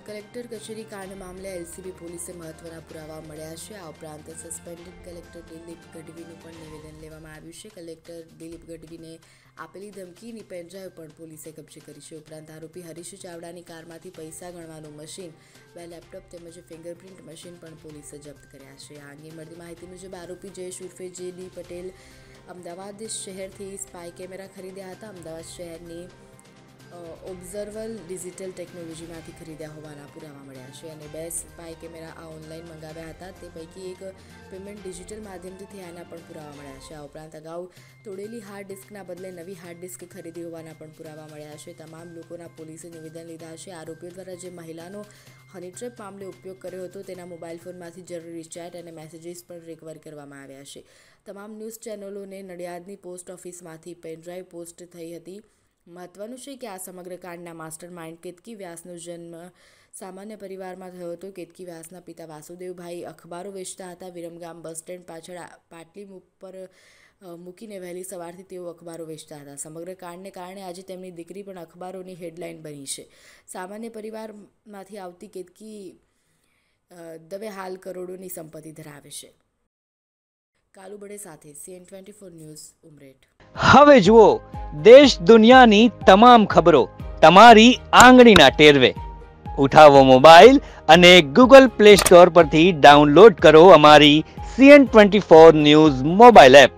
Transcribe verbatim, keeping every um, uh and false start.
Collector કચેરી કાંડ મામલે એલસીબી પોલીસે મહત્વના પુરાવા મળ્યા છે। આ ઉપરાંત સસ્પેન્ડેડ કલેક્ટર દિલીપ ગઢવીનું પણ નિવેદન લેવામાં આવ્યું છે। કલેક્ટર દિલીપ ગઢવીને આપેલી ધમકીની પેનડ્રાઈવ પણ પોલીસે કબજે કરી છે। ઉપરાંત આરોપી હરીશ ચાવડાની કારમાંથી પૈસા ગણવાનું મશીન, બે લેપટોપ તેમજ ફિંગરપ્રિન્ટ મશીન પણ પોલીસે જપ્ત કર્યા છે। આ અંગે મળતી માહિતી મુજબ આરોપી જયેશ ઉર્ફે જે ડી પટેલ અમદાવાદ શહેરથી સ્પાય કેમેરા ખરીદ્યા હતા। અમદાવાદ શહેરની ઓબ્ઝર્વર ડિજિટલ ટેકનોલોજીમાંથી ખરીદ્યા હોવાના પુરાવા મળ્યા છે અને બે સ્પાય કેમેરા આ ઓનલાઈન મંગાવ્યા હતા। તે પૈકી એક પેમેન્ટ ડિજિટલ માધ્યમથી થયાના પણ પુરાવા મળ્યા છે। આ ઉપરાંત અગાઉ તોડેલી હાર્ડ ડિસ્કના બદલે નવી હાર્ડ ડિસ્ક ખરીદી હોવાના પણ પુરાવા મળ્યા છે। તમામ લોકોના પોલીસે નિવેદન લીધા છે। આરોપીઓ દ્વારા જે મહિલાનો હની ટ્રેપ મામલે ઉપયોગ કર્યો હતો તેના મોબાઈલ ફોનમાંથી જરૂરી ચેટ અને મેસેજીસ પણ રિકવર કરવામાં આવ્યા છે। તમામ ન્યૂઝ ચેનલોને નડિયાદની પોસ્ટ ઓફિસમાંથી પેનડ્રાઈવ પોસ્ટ થઈ હતી। મહત્વનું છે કે આ સમગ્ર કાંડના માસ્ટર માઇન્ડ કેતકી વ્યાસનો જન્મ સામાન્ય પરિવારમાં થયો હતો। કેતકી વ્યાસના પિતા વાસુદેવભાઈ અખબારો વેચતા હતા। વિરમગામ બસ સ્ટેન્ડ પાછળ પાટલી ઉપર મૂકીને વહેલી સવારથી તેઓ અખબારો વેચતા હતા। સમગ્ર કાંડને કારણે આજે તેમની દીકરી પણ અખબારોની હેડલાઇન બની છે। સામાન્ય પરિવારમાંથી આવતી કેતકી દવે હાલ કરોડોની સંપત્તિ ધરાવે છે। કાલુ બડે સાથે CN twenty four news Umreth. હવે જુઓ દેશ દુનિયાની તમામ ખબરો તમારી આંગળીના ટેરવે। ઉઠાવો મોબાઈલ અને ગૂગલ પ્લે સ્ટોર પરથી ડાઉનલોડ કરો અમારી CN twenty four news mobile app.